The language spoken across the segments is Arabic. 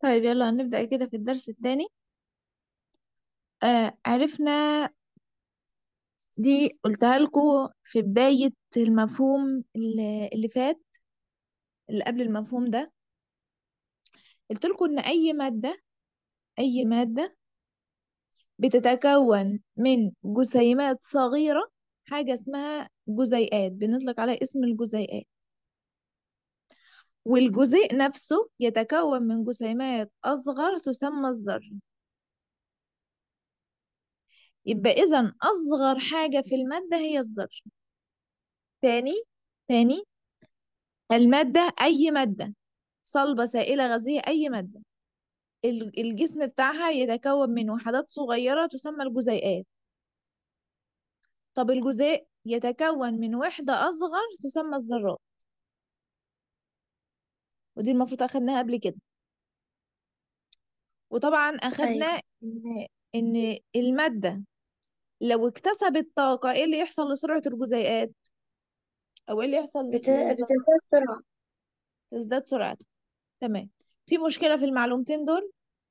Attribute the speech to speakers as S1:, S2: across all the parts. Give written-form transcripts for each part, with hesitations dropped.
S1: طيب يلا هنبدأ كده في الدرس الثاني. عرفنا، دي قلتها لكم في بداية المفهوم اللي فات، اللي قبل المفهوم ده. قلت لكم إن أي مادة بتتكون من جسيمات صغيرة، حاجة اسمها جزيئات، بنطلق عليها اسم الجزيئات. والجزيء نفسه يتكون من جسيمات أصغر تسمى الذرة. يبقى إذن أصغر حاجة في المادة هي الذرة. تاني المادة، أي مادة صلبة سائلة غازية، أي مادة الجسم بتاعها يتكون من وحدات صغيرة تسمى الجزيئات. طب الجزيء يتكون من وحدة أصغر تسمى الذرات، ودي المفروض أخدناها قبل كده. وطبعا
S2: أيوة.
S1: أخدنا إن المادة لو اكتسبت طاقة، إيه اللي يحصل لسرعة الجزيئات؟ أو إيه اللي يحصل للذرات؟
S2: بتزداد السرعة.
S1: تزداد سرعتها. تمام. في مشكلة في المعلومتين دول؟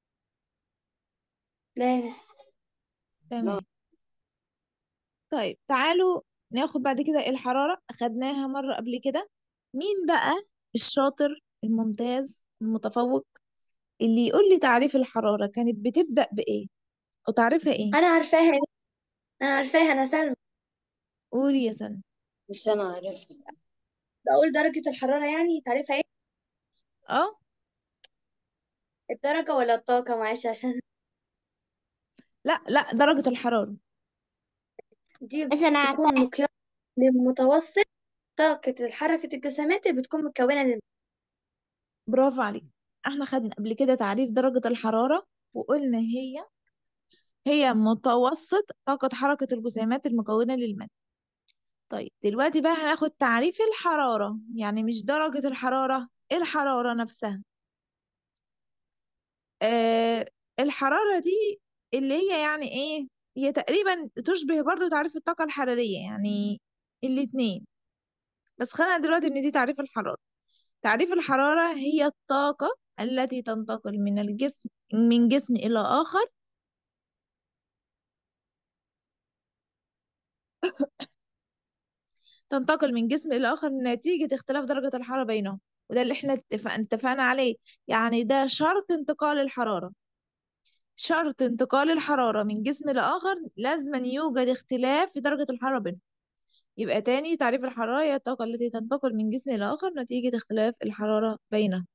S2: لامس.
S1: تمام. طيب تعالوا ناخد بعد كده الحرارة، أخدناها مرة قبل كده. مين بقى الشاطر الممتاز المتفوق اللي يقول لي تعريف الحرارة كانت بتبدأ بإيه أو تعريفها إيه؟
S2: أنا عارفاها، أنا عارفاها، أنا سلمى.
S1: قولي يا سنة.
S3: مش انا عارفها.
S2: بقول درجة الحرارة يعني تعرفها إيه؟
S1: اه.
S2: الدرجة ولا الطاقة؟ معلش عشان
S1: لا لا، درجة الحرارة.
S2: دي
S3: بس انا
S2: بتكون
S3: عارفاها.
S2: مقياس لمتوسط طاقة حركة الجسيمات اللي بتكون مكونة
S1: برافو عليك. احنا خدنا قبل كده تعريف درجة الحرارة، وقلنا هي متوسط طاقة حركة الجسيمات المكونة للمادة. طيب دلوقتي بقى هناخد تعريف الحرارة، يعني مش درجة الحرارة، الحرارة نفسها. آه الحرارة دي اللي هي يعني ايه؟ هي تقريبا تشبه برضو تعريف الطاقة الحرارية، يعني الاتنين. بس خلينا دلوقتي ان دي تعريف الحرارة. تعريف الحرارة هي الطاقة التي تنتقل من جسم إلى آخر، تنتقل من جسم إلى آخر نتيجة اختلاف درجة الحرارة بينهم. وده اللي احنا اتفقنا عليه. يعني ده شرط انتقال الحرارة. شرط انتقال الحرارة من جسم لآخر لازم أن يوجد اختلاف في درجة الحرارة بينهم. يبقى تاني تعريف الحرارة هي الطاقة التي تنتقل من جسم إلى آخر نتيجة اختلاف الحرارة بينهم.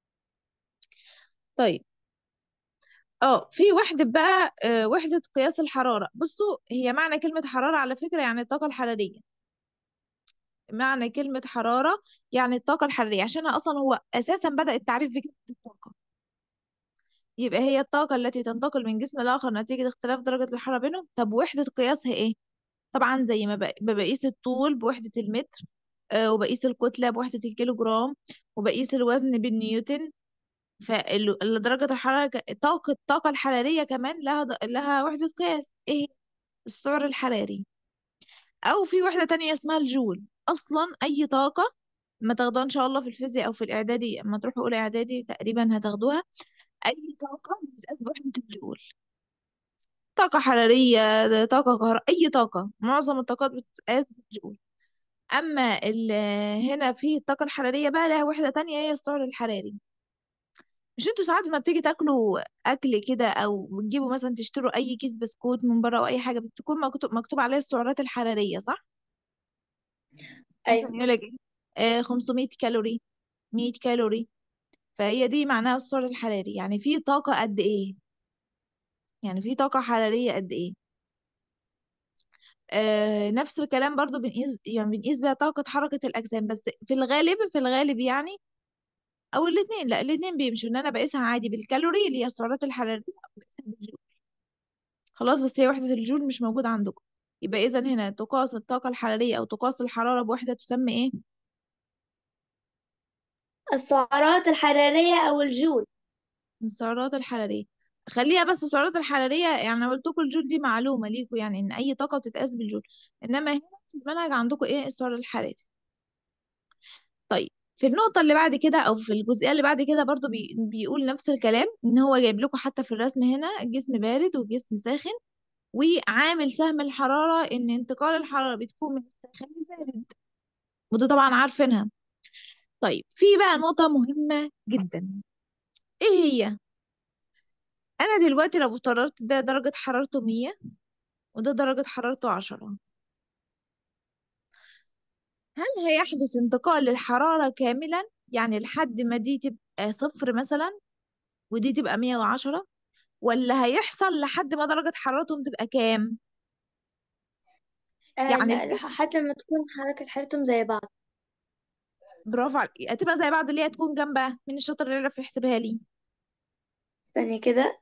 S1: طيب. في وحدة بقى، وحدة قياس الحرارة. بصوا، هي معنى كلمة حرارة على فكرة يعني الطاقة الحرارية. معنى كلمة حرارة يعني الطاقة الحرارية، عشانها أصلا هو أساسا بدأ التعريف بكلمة الطاقة. يبقى هي الطاقة التي تنتقل من جسم لآخر نتيجة اختلاف درجة الحرارة بينهم. طب وحدة قياسها إيه؟ طبعا زي ما بقيس الطول بوحدة المتر، وبقيس الكتلة بوحدة الكيلوجرام، وبقيس الوزن بالنيوتن. فدرجة الحرارة الطاقة الحرارية كمان لها وحدة قياس، إيه هي؟ السعر الحراري. أو في وحدة تانية اسمها الجول. أصلا أي طاقة ما تاخدوها إن شاء الله في الفيزياء أو في الإعدادي، اما تروحوا أولى إعدادي تقريبا هتاخدوها. أي طاقة بتتقاس بوحدة الجول. طاقة حرارية، طاقة كهرباء، أي طاقة، معظم الطاقات بتتقاس بالجول. أما هنا في الطاقة الحرارية بقى لها وحدة تانية هي السعر الحراري. مش انتوا ساعات ما بتيجي تاكلوا أكل كده أو بتجيبوا مثلا تشتروا أي كيس بسكوت من بره أو أي حاجة بتكون مكتوب عليها السعرات الحرارية، صح؟ مثلا
S2: أيوة.
S1: يقول لك 500 كالوري، 100 كالوري. فهي دي معناها السعر الحراري، يعني في طاقة قد إيه، يعني في طاقة حرارية قد إيه. نفس الكلام برضو بنقيس بيها طاقة حركة الأجسام، بس في الغالب يعني، أو الاتنين، لا الاتنين بيمشوا، إن أنا بقيسها عادي بالكالوري اللي هي السعرات الحرارية، أو بقيسها بالجول. خلاص، بس هي وحدة الجول مش موجودة عندكم. يبقى إذا هنا تقاس الطاقة الحرارية أو تقاس الحرارة بوحدة تسمى إيه؟
S2: السعرات الحرارية أو الجول.
S1: السعرات الحرارية. خليها بس السعرات الحرارية، يعني أنا قلت لكم الجول دي معلومة ليكم، يعني إن أي طاقة بتتقاس بالجول. إنما هنا في المنهج عندكم إيه؟ السعر الحراري. طيب. في النقطة اللي بعد كده أو في الجزئية اللي بعد كده برضو بيقول نفس الكلام، إن هو جايب لكم حتى في الرسم هنا جسم بارد وجسم ساخن، وعامل سهم الحرارة إن انتقال الحرارة بتكون من الساخن للبارد، وده طبعا عارفينها. طيب في بقى نقطة مهمة جدا، إيه هي؟ أنا دلوقتي لو افترضت ده درجة حرارته 100 وده درجة حرارته 10، هل هيحدث انتقال للحرارة كاملا؟ يعني لحد ما دي تبقى صفر مثلا ودي تبقى 110، ولا هيحصل لحد ما درجة حرارتهم تبقى كام؟ يعني
S2: لا، لحد ما تكون حركة حياتهم زي بعض.
S1: برافو عليك، هتبقى زي بعض، اللي هي تكون جنبها. مين الشاطر اللي يعرف يحسبها لي؟
S2: ثانية كده،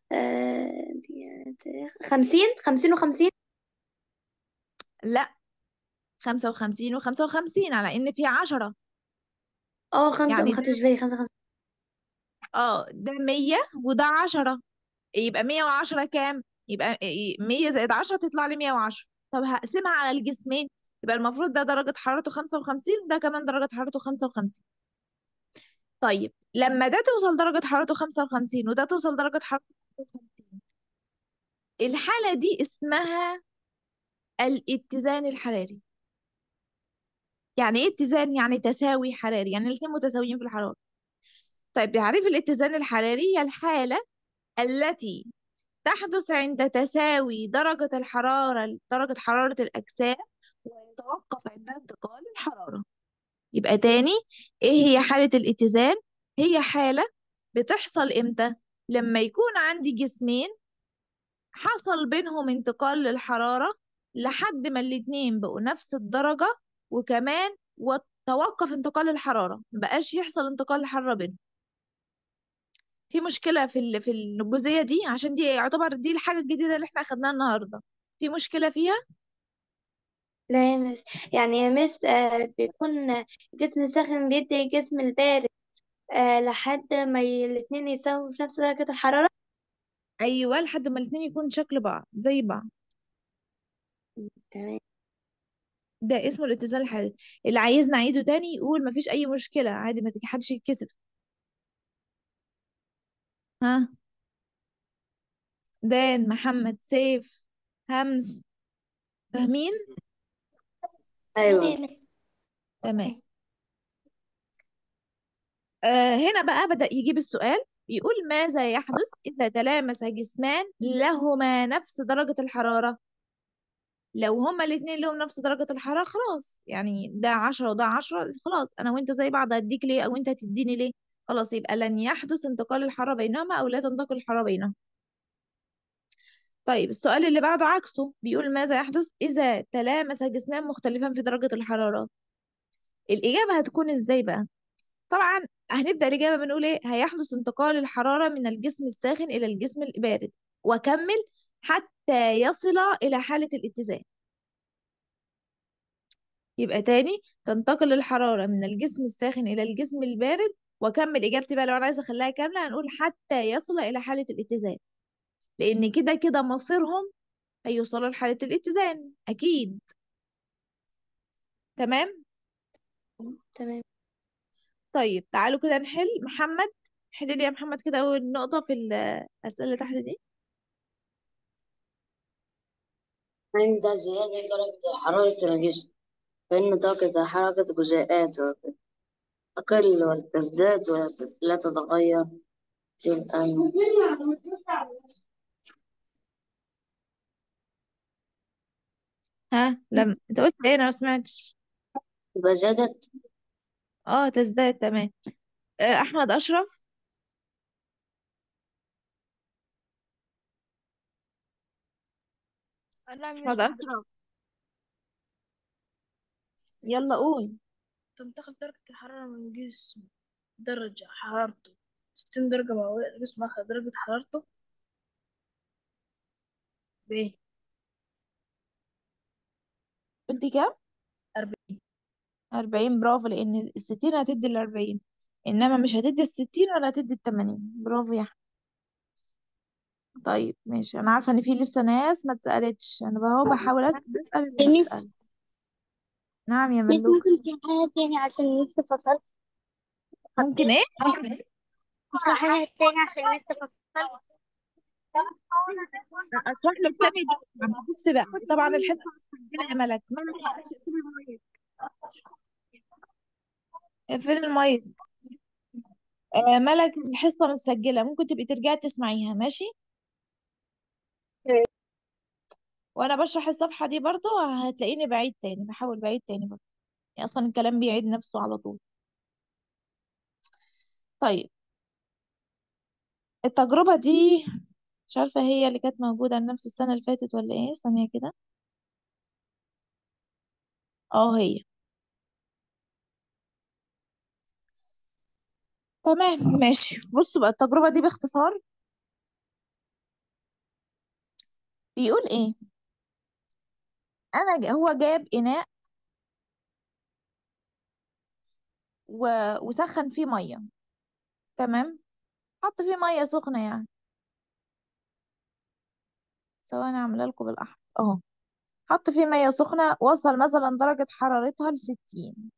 S2: 50 50 و50.
S1: لا، 55 و55 على ان في 10.
S2: اه، خمسة، ما
S1: يعني
S2: خدتش بالي. 5 5.
S1: ده 100 وده 10، يبقى 110 كام؟ يبقى 100 زائد 10 تطلع لي 110. طب هقسمها على الجسمين، يبقى المفروض ده درجة حرارته 55 ده كمان درجة حرارته 55. طيب لما ده توصل درجة حرارته 55 وده توصل درجة حرارته 55، الحالة دي اسمها الاتزان الحراري. يعني ايه اتزان؟ يعني تساوي حراري، يعني الاثنين متساويين في الحرارة. طيب تعريف الاتزان الحراري هي الحالة التي تحدث عند تساوي درجة حرارة الأجسام، ويتوقف عند انتقال الحرارة. يبقى تاني، ايه هي حالة الاتزان؟ هي حالة بتحصل امتى؟ لما يكون عندي جسمين حصل بينهم انتقال للحرارة لحد ما الاتنين بقوا نفس الدرجة، وكمان وتوقف انتقال الحرارة، مبقاش يحصل انتقال الحرارة بينهم. في مشكلة في الجزئية دي، عشان دي يعتبر دي الحاجة الجديدة اللي احنا أخدناها النهاردة. في مشكلة فيها؟
S2: لا يا مس. يعني يا مس، بيكون الجسم الساخن بيدي الجسم البارد لحد ما الاتنين يساووا في نفس درجة الحرارة.
S1: أيوة، لحد ما الاتنين يكون شكل بعض زي بعض.
S2: تمام.
S1: ده اسمه الاتزان الحراري. اللي عايزنا نعيده تاني يقول مفيش أي مشكلة عادي، ما تيجي حدش يتكسف. ها؟ دان، محمد، سيف، همز، فاهمين؟
S2: ايوه.
S1: تمام. هنا بقى بدأ يجيب السؤال، بيقول ماذا يحدث إذا تلامس جسمان لهما نفس درجة الحرارة؟ لو هما الاتنين لهم نفس درجة الحرارة خلاص، يعني ده 10 وده 10، خلاص أنا وأنت زي بعض، هديك ليه أو أنت هتديني ليه؟ خلاص يبقى لن يحدث انتقال الحرارة بينهما أو لا تنتقل الحرارة بينهما. طيب السؤال اللي بعده عكسه، بيقول ماذا يحدث إذا تلامس جسمان مختلفان في درجة الحرارة؟ الإجابة هتكون إزاي بقى؟ طبعا هنبدأ الإجابة بنقول إيه؟ هيحدث انتقال الحرارة من الجسم الساخن إلى الجسم البارد، وكمل حتى يصل إلى حالة الاتزان. يبقى تاني، تنتقل الحرارة من الجسم الساخن إلى الجسم البارد، وكمل إجابتي بقى لو أنا عايزة أخليها كاملة هنقول حتى يصل إلى حالة الاتزان، لأن كده كده مصيرهم هيوصلوا لحالة الاتزان أكيد. تمام؟
S2: تمام.
S1: طيب تعالوا كده نحل. محمد، حل لي يا محمد كده أول نقطة في الأسئلة اللي تحت دي.
S3: عند زيادة درجة حرارة الجسم فإن طاقة حركة جزيئاته تقل وتزداد ولا تتغير. تبقى
S1: ها، لما أنت قلت إيه؟ أنا ما سمعتش.
S3: تبقى زادت.
S1: اه تزداد، تمام. أحمد أشرف.
S4: أنا
S1: أحمد
S4: مش
S1: أشرف، يلا قول.
S4: تنتقل درجة الحرارة من جسم درجة حرارته 60 درجة مئوية لجسم آخر درجة حرارته بإيه؟
S1: قلت كام؟
S4: 40.
S1: 40، برافو، لأن الستين هتدي ال40، إنما مش هتدي الستين ولا هتدي ال80. برافو يا أحمد. طيب ماشي، أنا عارفة إن في لسه ناس ما اتسألتش، أنا بهو بحاول أسأل اللي ما
S2: ميس
S1: اتسأل. نعم يا
S2: ميس
S1: ملوك.
S2: ممكن في حاجة تاني عشان النت فصل؟
S1: ممكن ايه؟
S2: اشرحي لها تاني عشان لسه فصلت.
S1: اشرح لك تاني دي. بص بقى، طبعا الحصه مسجله يا ملك. ملك معلش اقفلي المايك. اقفلي المايك. ملك الحصه مسجله، ممكن تبقي ترجعي تسمعيها، ماشي؟ وانا بشرح الصفحه دي برضو هتلاقيني بعيد تاني، بحاول بعيد تاني برضو. يعني اصلا الكلام بيعيد نفسه على طول. طيب، التجربه دي مش عارفه هي اللي كانت موجوده نفس السنه اللي فاتت ولا ايه، ثانيه كده. اه هي. تمام ماشي. بصوا بقى التجربه دي باختصار بيقول ايه. هو جاب اناء وسخن فيه ميه. تمام. حط فيه ميه سخنه يعني. ثواني اعملها لكم بالاحمر اهو. حط فيه ميه سخنه، وصل مثلا درجه حرارتها ل60.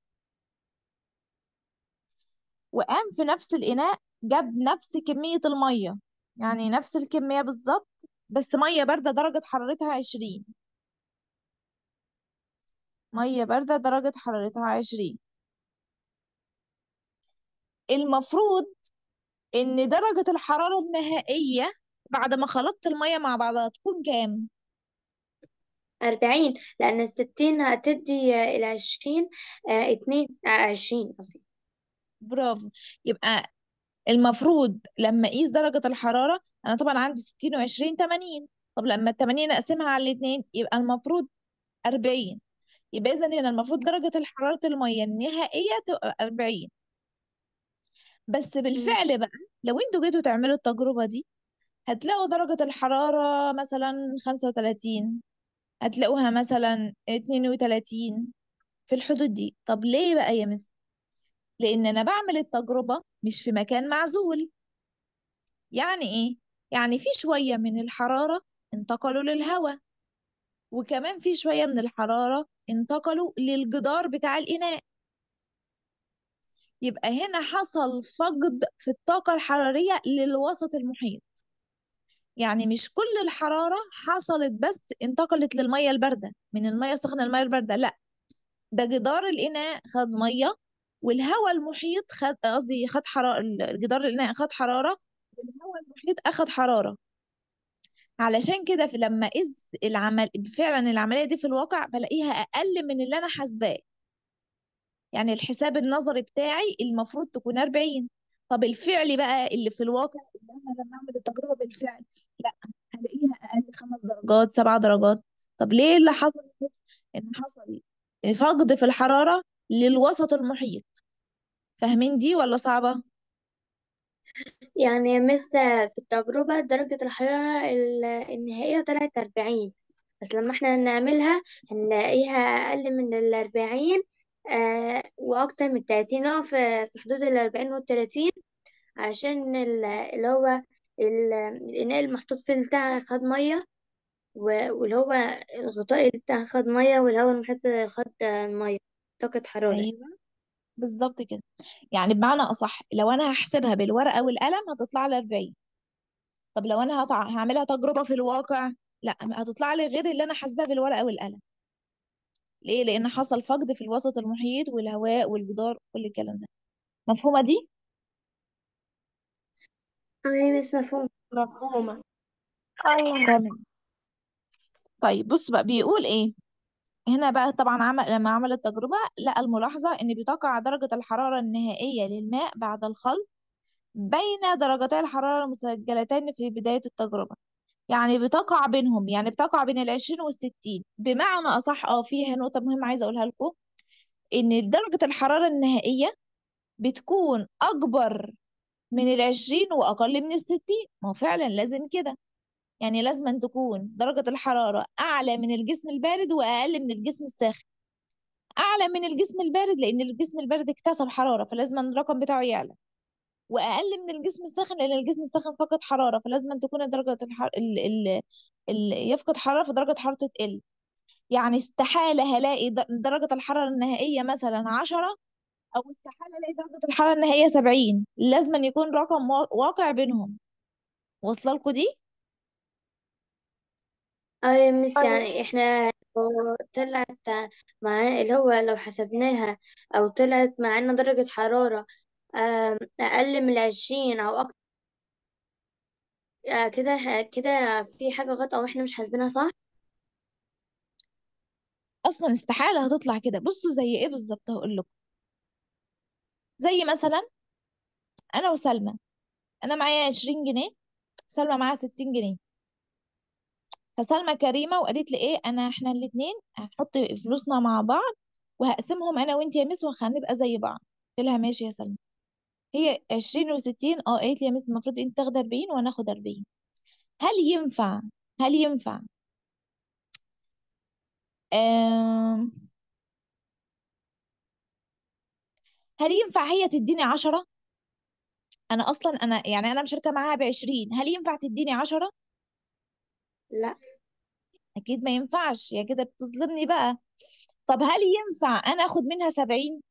S1: وقام في نفس الاناء جاب نفس كميه الميه، يعني نفس الكميه بالظبط، بس ميه بارده درجه حرارتها 20. ميه بارده درجه حرارتها 20. المفروض ان درجه الحراره النهائيه بعد ما خلطت الميه مع بعضها تكون كام؟
S2: 40، لأن 60 هتدي 20، 22 قصدي.
S1: برافو. يبقى المفروض لما اقيس درجة الحرارة، انا طبعا عندي 60 و20 80. طب لما ال 80 اقسمها على الاثنين يبقى المفروض 40. يبقى اذا هنا المفروض درجة الحرارة المية النهائية تبقى 40. بس
S2: مم.
S1: بالفعل بقى لو انتوا جيتوا تعملوا التجربة دي هتلاقوا درجة الحرارة مثلا 35، هتلاقوها مثلا 32، في الحدود دي. طب ليه بقى يا مس؟ لان انا بعمل التجربة مش في مكان معزول. يعني ايه؟ يعني في شوية من الحرارة انتقلوا للهواء، وكمان في شوية من الحرارة انتقلوا للجدار بتاع الإناء. يبقى هنا حصل فقد في الطاقة الحرارية للوسط المحيط. يعني مش كل الحرارة حصلت بس انتقلت للمية الباردة من المية السخنة للمية الباردة، لا، ده جدار الإناء خد مية، والهواء المحيط خد، قصدي خد حرارة، جدار الإناء خد حرارة، والهواء المحيط أخد حرارة. علشان كده لما اقيس فعلا العمليه دي في الواقع بلاقيها اقل من اللي انا حاسباه. يعني الحساب النظري بتاعي المفروض تكون 40. طب الفعلي بقى اللي في الواقع، اللي انا لما اعمل التجربه بالفعل، لا، هلاقيها اقل 5 درجات 7 درجات. طب ليه اللي حصل؟ ان حصل فقد في الحراره للوسط المحيط. فاهمين دي ولا صعبه؟
S2: يعني في التجربة درجة الحرارة النهائية طلعت 40، بس لما احنا نعملها هنلاقيها أقل من 40، وأكتر من 30، في حدود 40 و30، عشان اللي هو الإناء المحطوط فيه بتاع خد مية، واللي هو الغطاء بتاع خد مية، والهواء المحيط خد مية، طاقة حرارة.
S1: ايوه بالظبط كده. يعني بمعنى اصح لو انا هحسبها بالورقه والقلم هتطلع لي 40. طب لو انا هعملها تجربة في الواقع، لا، هتطلع لي غير اللي انا حاسباه بالورقة والقلم. ليه؟ لان حصل فقد في الوسط المحيط والهواء والجدار كل الكلام ده. مفهومة دي؟
S2: أي مش مفهوم.
S3: مفهومة.
S1: تمام. طيب بص بقى بيقول ايه. هنا بقى طبعا لما عمل التجربة لقى الملاحظة ان بتقع درجة الحرارة النهائية للماء بعد الخلط بين درجتي الحرارة المسجلتين في بداية التجربة. يعني بتقع بينهم، يعني بتقع بين ال20 وال60. بمعنى أصح فيها نقطة مهمة عايزة أقولها لكم، ان درجة الحرارة النهائية بتكون اكبر من ال20 واقل من ال60. ما هو فعلا لازم كده. يعني لازم أن تكون درجة الحرارة اعلى من الجسم البارد واقل من الجسم الساخن. اعلى من الجسم البارد لان الجسم البارد اكتسب حرارة فلازم أن الرقم بتاعه يعلى، واقل من الجسم الساخن لان الجسم الساخن فقد حرارة فلازم أن تكون درجة يفقد حرارة فدرجة حرارته تقل. يعني استحالة هلاقي درجة الحرارة النهائية مثلا 10 او استحالة الاقي درجة الحرارة ان هي 70، لازم أن يكون رقم واقع بينهم. واصله لكم دي؟
S2: اه يا مس،
S1: طيب.
S2: يعني احنا لو طلعت مع اللي هو لو حسبناها او طلعت معانا درجة حرارة اقل من 20 او اكتر، كده كده في حاجة غلط او احنا مش حاسبينها صح.
S1: اصلا استحالة هتطلع كده. بصوا زي ايه بالظبط، هقول لكم. زي مثلا انا وسلمى، انا معايا 20 جنيه، سلمى معاها 60 جنيه. فسلمى كريمة وقالت لي ايه، احنا الاتنين هنحط فلوسنا مع بعض وهقسمهم انا وانت يا مس وهنبقى زي بعض. قلت لها ماشي يا سلمى. هي 20 و60. قالت لي يا مس المفروض انت تاخد 40 وانا اخد 40. هل ينفع هل ينفع آم، هل ينفع هي تديني 10؟ انا اصلا يعني انا مشاركة معاها ب20، هل ينفع تديني 10؟
S2: لا.
S1: اكيد ما ينفعش، هي كده بتظلمني بقى. طب هل ينفع انا اخد منها 70؟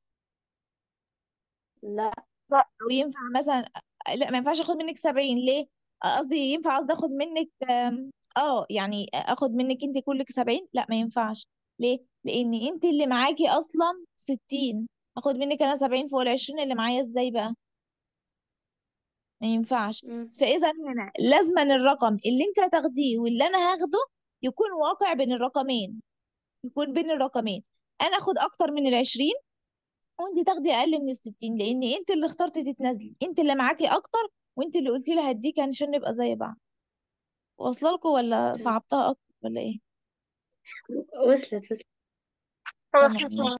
S2: لا.
S1: لا. او ينفع مثلا، لا ما ينفعش اخد منك 70. ليه؟ قصدي ينفع، قصدي اخد منك يعني اخد منك انت كلك 70؟ لا ما ينفعش. ليه؟ لان انت اللي معاكي اصلا 60، اخد منك انا 70 فوق ال20 اللي معايا، ازاي بقى؟ ما ينفعش.
S2: مم.
S1: فاذا هنا لازما الرقم اللي انت هتاخديه واللي انا هاخده يكون واقع بين الرقمين، يكون بين الرقمين. انا اخد اكتر من ال20 وانت تاخدي اقل من ال60، لان انت اللي اخترتي تتنازلي، انت اللي معاكي اكتر، وانت اللي قلتي لي هديك عشان نبقى زي بعض. واصله لكم ولا
S2: تمام.
S1: صعبتها اكتر ولا ايه؟
S2: وصلت.
S1: تمام ماشي.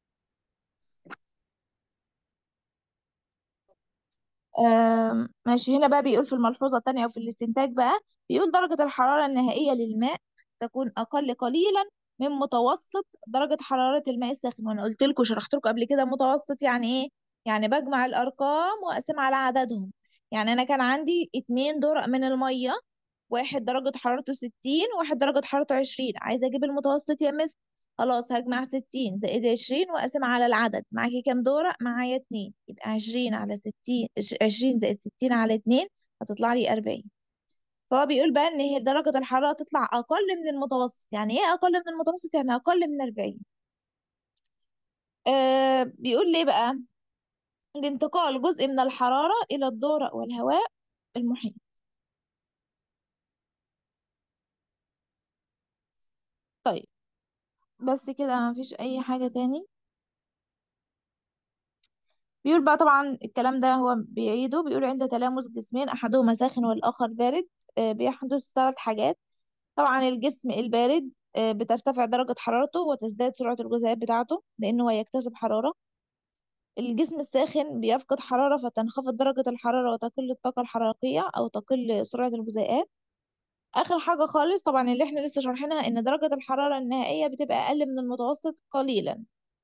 S1: ماشي. هنا بقى بيقول في الملحوظة الثانية أو في الاستنتاج بقى، بيقول درجة الحرارة النهائية للماء تكون أقل قليلا من متوسط درجة حرارة الماء الساخن. وأنا قلت لكم، شرحت لكم قبل كده متوسط يعني إيه؟ يعني بجمع الأرقام وأقسم على عددهم. يعني أنا كان عندي 2 درق من المية، واحد درجة حرارته 60 وواحد درجة حرارته 20. عايزة أجيب المتوسط يا مس. خلاص هجمع 60 زائد 20 وأقسم على العدد. معاكي كام دورة؟ معايا 2. يبقى 20 على 60، 20 زائد 60 على 2 هتطلع لي 40. فهو بيقول بقى إن هي درجة الحرارة تطلع أقل من المتوسط. يعني إيه أقل من المتوسط؟ يعني أقل من 40. بيقول ليه بقى؟ لانتقال جزء من الحرارة إلى الدورق والهواء المحيط. طيب، بس كده مفيش أي حاجة تاني. بيقول بقى طبعا الكلام ده هو بيعيده، بيقول عند تلامس جسمين أحدهما ساخن والآخر بارد بيحدث 3 حاجات. طبعا الجسم البارد بترتفع درجة حرارته وتزداد سرعة الجزيئات بتاعته لأنه هو يكتسب حرارة. الجسم الساخن بيفقد حرارة فتنخفض درجة الحرارة وتقل الطاقة الحرارية أو تقل سرعة الجزيئات. آخر حاجة خالص طبعا اللي احنا لسه شارحينها، إن درجة الحرارة النهائية بتبقى أقل من المتوسط قليلا.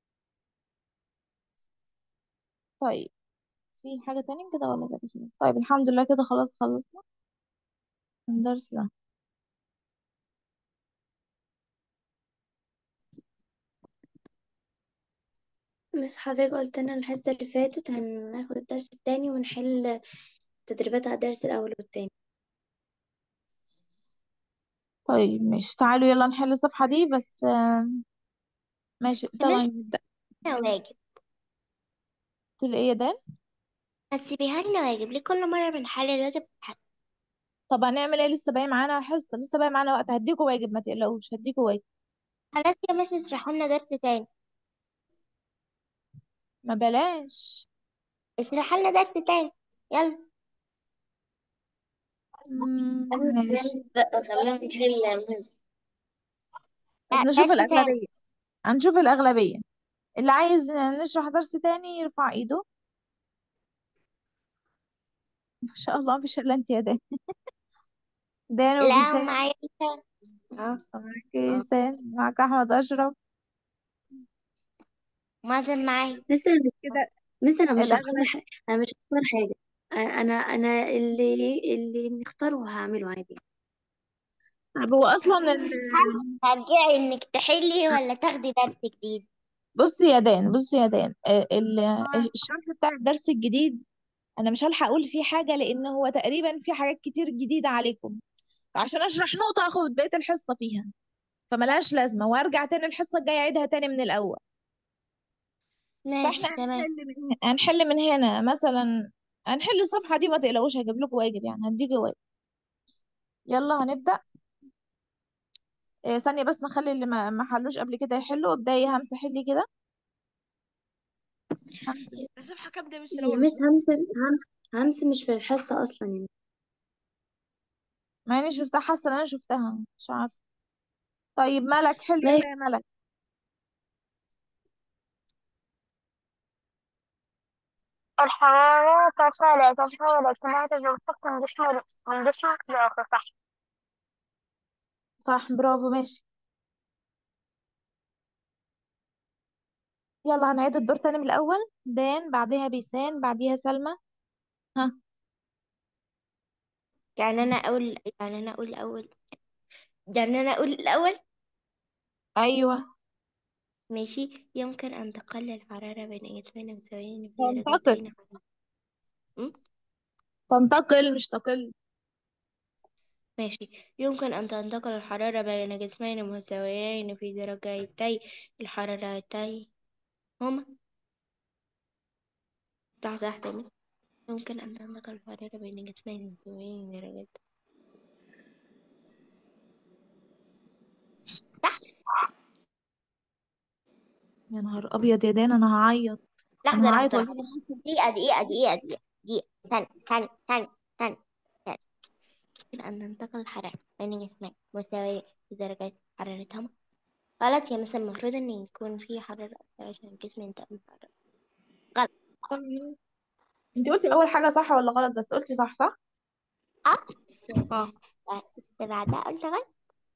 S1: طيب، في حاجة تانية كده ولا كده خلاص؟ طيب الحمد لله كده خلاص خلصنا الدرس ده.
S2: مس حضرتك قلت لنا الحصة اللي فاتت هناخد الدرس التاني ونحل تدريبات على الدرس الأول والتاني.
S1: طيب مش تعالوا يلا نحل الصفحة دي بس. ماشي طبعا
S5: مس
S1: نبدأ.
S5: واجب.
S1: تقول ايه يا دان؟
S5: بس بيهلنا واجب ليه كل مرة بنحل الواجب بتاعنا؟
S1: طب هنعمل ايه؟ لسه باقي معانا حصة، لسه باقي معانا وقت. هديكوا واجب ما تقلقوش، هديكوا واجب.
S5: خلاص يا مس اشرحوا لنا درس تاني.
S1: ما بلاش.
S5: اشرحوا لنا درس تاني يلا.
S3: أمس يا
S1: ماشي.
S3: مس لا خلينا نحل يا مس.
S1: طب
S5: لا
S1: نشوف
S5: درس تاني.
S1: الأغلبية. هنشوف الأغلبية. اللي عايز نشرح درس تاني يرفع ايده. ما شاء الله مفيش الا انت يا دان. دان
S5: لا
S1: وبيسان.
S5: ومعايا لسان. اه.
S1: معاك إيسان، معاك أحمد أشرف.
S5: مازن معايا.
S2: مس أنا
S1: كده
S2: مس أنا مش هختار
S1: الأغلب.
S2: أنا مش هختار حاجة. أنا اللي نختاره هعمله عادي.
S1: طب هو أصلا
S5: ترجعي انك تحلي ولا تاخدي درس جديد؟
S1: بصي يا دان الشرح بتاع الدرس الجديد انا مش هلحق اقول فيه حاجه لان هو تقريبا في حاجات كتير جديده عليكم، فعشان اشرح نقطه اخد بقيه الحصه فيها، فملهاش لازمه وارجع تاني الحصه الجايه اعيدها تاني من الاول. فاحنا
S2: ماشي تمام.
S1: هنحل من هنا مثلا، هنحل الصفحه دي ما تقلقوش، هجيب لكم واجب يعني هديكي واجب. يلا هنبدا. ثانيه بس نخلي اللي ما حلوش قبل كده يحلوا. ابداي همسه حلي كده. همسه.
S4: الصفحة كام ده بس
S2: يا
S4: الأول
S2: مس
S4: بس؟
S2: همس مش في الحصة أصلا يعني.
S1: ما اني شفتها، حاسه ان انا شفتها مش عارفه. طيب ملك حلي
S2: ماشي.
S1: يلا يا ملك.
S5: الحرارة تتحول كما تتوقف من جسم لآخر، صح؟
S1: صح برافو ماشي. يلا هنعيد الدور تاني من الأول. دان بعدها بيسان بعديها سلمى. ها.
S5: يعني أنا أقول الأول.
S1: أيوه.
S5: ماشي. يمكن أن تقل الحرارة بين جسمين متساويين في
S1: تنتقل.
S5: درجتين م?
S1: تنتقل مش تقل.
S5: ماشي. يمكن أن تنتقل الحرارة بين جسمين متساويين في درجتي الحرارتين هما تحت مثل. يمكن أن تنتقل الحرارة بين جسمين متساويين في درجتين.
S1: يا نهار أبيض يا دان أنا هعيط. أنا
S5: لحظة
S1: هعيط
S5: لحظة
S1: وأجيب.
S5: لحظة. دقيقة. ثانية. يمكن أن تنتقل الحرارة بين جسمين متساويين في درجة حرارتهما. غلط يا مثلا، المفروض إن يكون في حرارة أكتر عشان الجسم ينتقل الحرارة. غلط.
S1: طيب. أنت قلتي أول حاجة صح ولا غلط؟ بس قلتي صح صح؟
S5: اه بس
S4: اه.
S5: بس بعدها قلت غلط.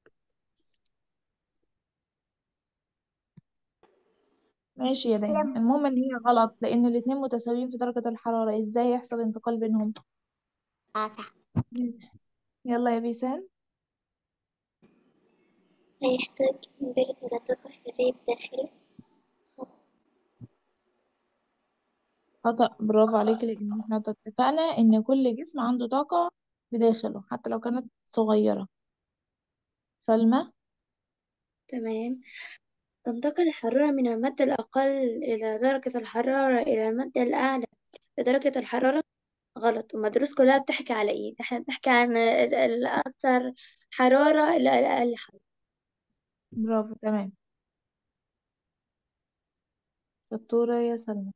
S1: ماشي يا دان، المهم إن هي غلط لأن الاتنين متساويين في درجة الحرارة، إزاي يحصل انتقال بينهم؟
S5: اه صح.
S1: ماشي. يلا يا بيسان.
S2: لا يحتاج جسم بارد إلى طاقة حرارية بداخله.
S1: خطأ، برافو عليك لأن احنا اتفقنا إن كل جسم عنده طاقة بداخله حتى لو كانت صغيرة. سلمى.
S2: تمام. تنتقل الحرارة من المادة الأقل إلى درجة الحرارة إلى المادة الأعلى لدرجة الحرارة. غلط. المدروس كلها بتحكي على إيه؟ إحنا بنحكي عن الأكثر حرارة إلى الأقل حرارة.
S1: برافو تمام. شطورة يا سلمى.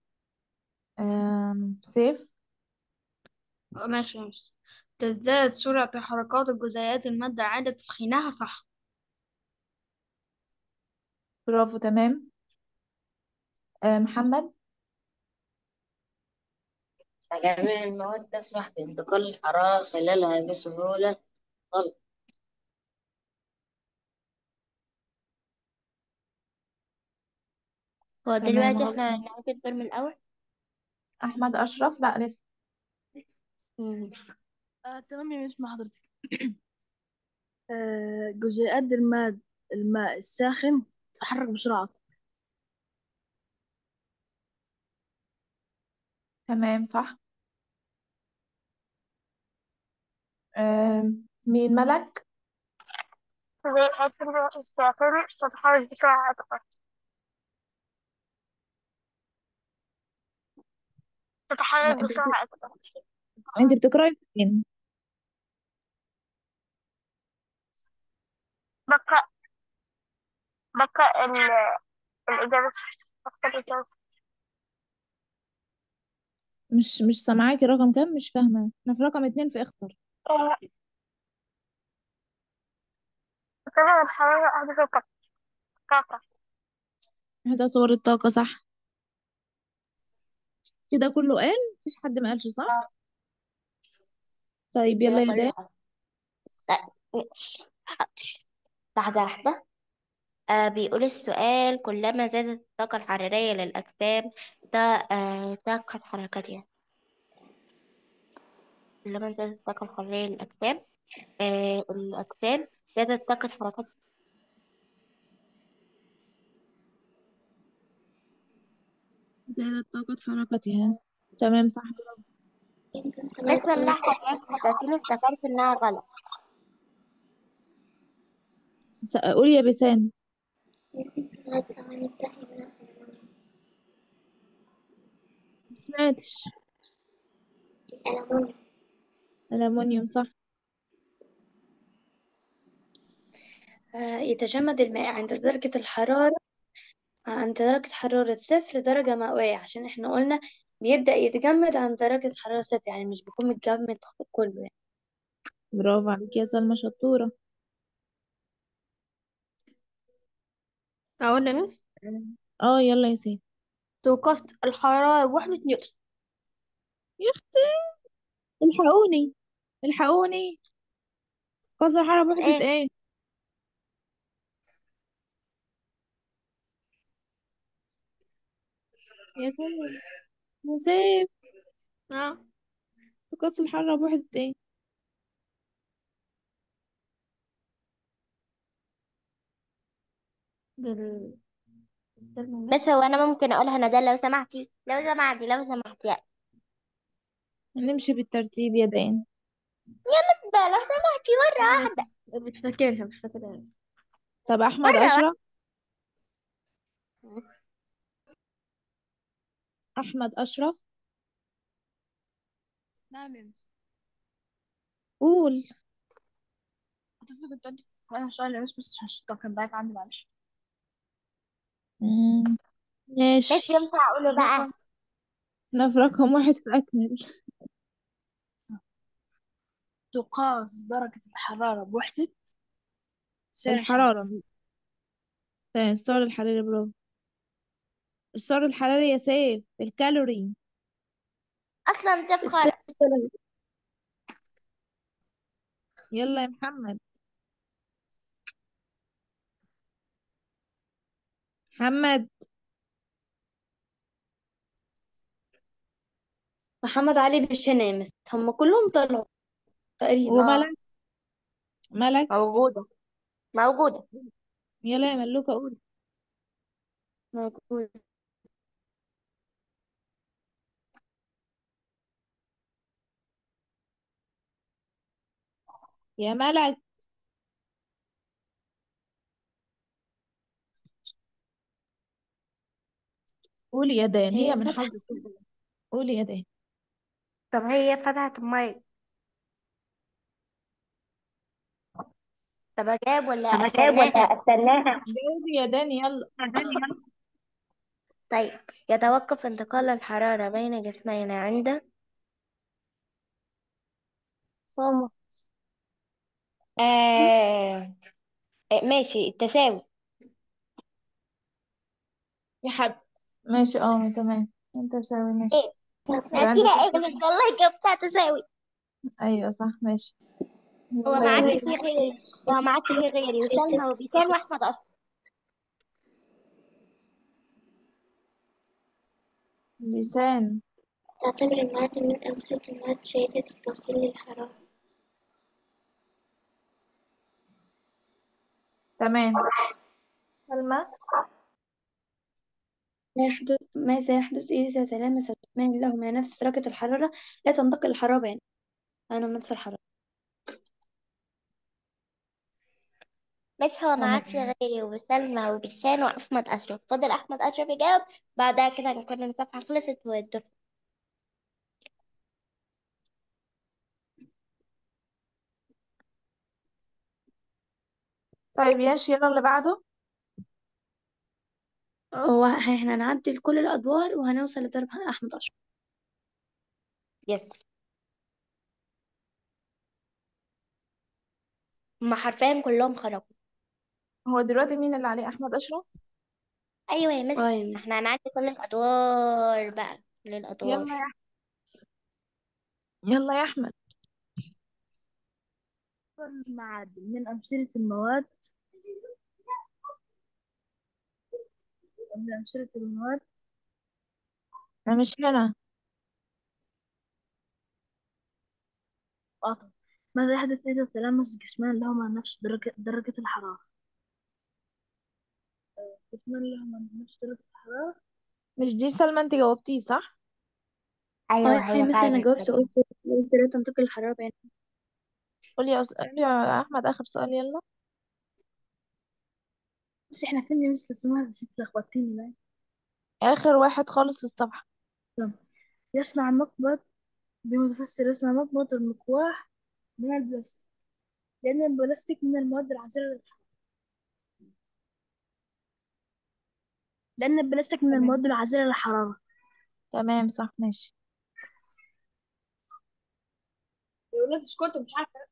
S1: سيف.
S4: ماشي يا مس. تزداد سرعة حركات الجزيئات المادة عند تسخينها، صح؟
S1: برافو تمام. محمد.
S3: جميع المواد تسمح بانتقال الحرارة خلالها بسهولة. غلط.
S5: هو
S1: تمام
S5: دلوقتي
S1: غلط.
S5: احنا نعيد الدور من الأول.
S1: أحمد أشرف لا لسه.
S5: مم.
S4: تمام يا مس مع حضرتك. جزيئات الماء الساخن تتحرك بسرعة.
S1: تمام صح. مين ملك؟
S5: جزيئات الماء الساخن تتحرك بسرعة أكبر.
S1: لا
S5: تتحرك
S1: أنت
S5: بسرعة أكبر.
S1: أنت بتقرأي فين؟
S5: بقى بقى الإجابة. بقى الإجابة.
S1: مش سامعاكي، رقم كام مش فاهمة، احنا في رقم 2 في اختر.
S5: بسبب الحرارة أحدث الطاقة.
S1: احدى صور الطاقة صح. كده كله قال، مفيش حد ما قالش صح. طيب
S5: كده
S1: يلا يا
S5: كله
S1: دان.
S5: غلط. طيب ماشي. حاضر. واحدة. بيقول السؤال: كلما زادت الطاقة الحرارية للأجسام طاقة حركتها. كلما زادت الطاقة الحرارية للأجسام الأجسام زادت طاقة حركتها.
S1: زادت طاقة حركتها. تمام صح.
S2: يمكن
S5: بس
S2: صلاة
S5: والله حضرتك افتكرت انها غلط.
S1: قول يا بسان.
S2: يمكن صناعة الأواني التالية من الألمنيوم.
S1: مسمعتش.
S2: الألمنيوم.
S1: ألمونيوم صح.
S2: يتجمد الماء عند درجة حرارة 0 درجة مئوية، عشان احنا قلنا بيبدأ يتجمد عند درجة حرارة 0، يعني مش بيكون متجمد كله يعني.
S1: برافو عليك يا سلمى، شطورة.
S5: أقول يا مس.
S1: اه يلا يا سيدي.
S5: توقفت الحرارة بوحدة نيوتن.
S1: يا اختي الحقوني، الحقوني. قصر الحرارة بوحدة
S5: ايه؟
S1: ايه؟ يا سيف، يا سيف.
S5: اه.
S1: قصر الحرارة بوحدة ايه؟
S5: بال... بس هو انا ممكن اقولها انا ده، لو سمحتي لو سمحتي لو سمحتي يعني.
S1: هنمشي بالترتيب يا دان.
S5: ده لو سمحتي مرة واحدة. مش فاكرها مش فاكرها.
S1: طب أحمد
S5: مرة واحدة.
S1: أشرف. أحمد أشرف.
S4: نعم يا مس.
S1: قول.
S4: كنت عندي في أنا سؤال يا مس، بس عشان الصوت كان ضعيف عندي، معلش.
S1: مم.
S5: بس
S1: ماشي.
S5: ينفع اقوله بقى؟
S1: أنا في رقم واحد فأكمل.
S4: تقاس درجة الحرارة بوحدة سعر الحرارة.
S1: الحرارة. تمام، السعر الحراري برافو. السعر الحراري يا سيف، الكالوري.
S5: اصلا
S2: السر.
S5: تفخر.
S1: يلا يا محمد. محمد.
S2: محمد علي بالشنامس هم كلهم طلعوا تقريبا.
S5: اه،
S1: وملك. ملك.
S5: موجودة موجودة.
S1: يلا يا ملوكة قول.
S2: موجود.
S1: يا ملك. قولي يا دان، هي
S2: هي
S1: من
S2: فتحة.
S1: حظ السوق. قولي يا دان.
S5: طب هي فتحت المايك. طب اجاوب ولا
S2: طب أجاوب ولا
S5: استناها؟
S2: أستناها؟
S1: جاوبي يا دان يلا.
S5: طيب، يتوقف انتقال الحرارة بين جسمين عند
S2: ماما.
S5: آه... ماشي التساوي.
S1: يا حب. ماشي اه تمام. انت مساوي
S5: ايه؟
S1: ماشي. يبقى
S5: ناسيها
S1: عندك
S5: ايه بس والله جبتها تساوي.
S1: ايوه صح ماشي.
S5: هو
S1: يلا
S5: ما
S1: يا
S5: عادش
S1: دان.
S5: فيه غيري، وهو ما عادش فيه غيري وسلمى وبيسان واحمد اصلا.
S1: لسان.
S2: تعتبر المعادن من أنسجة المواد شديدة التوصيل للحرارة.
S1: تمام. سلمى.
S2: ماذا يحدث إذا تلامس جسمان لهما نفس درجة الحرارة لا تنتقل الحرارة بينهما؟ أنا نفس الحرارة.
S5: بس هو ما عادش
S1: تمام.
S5: غيري وسلمى وبيسان واحمد اشرف، فضل احمد اشرف يجاوب. بعدها كده نكون الصفحة خلصت والدور.
S1: طيب ماشي يلا اللي بعده.
S2: هو احنا هنعدل كل الأدوار وهنوصل لضرب أحمد أشرف.
S5: يس. هما حرفيا كلهم خرجوا.
S1: هو دلوقتي مين اللي عليه؟ احمد اشرف.
S5: ايوه يا
S2: اه
S5: مس،
S2: يا مس.
S5: احنا هنعدي كل الادوار بقى، كل
S1: يلا
S5: الادوار.
S1: يا يلا يا احمد.
S4: المعادن من أمثلة المواد، من أمثلة المواد.
S1: انا مش هنا.
S4: طب ماذا يحدث إذا تلامس جسمان لهما نفس درجة الحرارة؟ جسمان لهما نفس درجة الحرارة.
S1: مش دي سلمى انت جاوبتيه صح؟
S5: أيوة
S2: اه يا
S5: هي
S2: مس
S5: فعلا
S2: انا جاوبت،
S5: السلام.
S2: قلت لا تنتقل الحرارة بين.
S1: قولي يا احمد اخر سؤال يلا.
S4: بس احنا فين يا مس اسمها؟ نسيت لخبطتني بقى.
S1: اخر واحد خالص في الصفحة.
S4: طب يصنع مقبض بمتفسر يصنع مقبض المكواح من البلاستيك، لأن البلاستيك من المواد العازلة للحرارة. لأن البلاستيك من
S1: تمام.
S4: المواد العازلة للحرارة.
S1: تمام صح ماشي.
S4: يا ولاد اسكتوا، مش عارفة.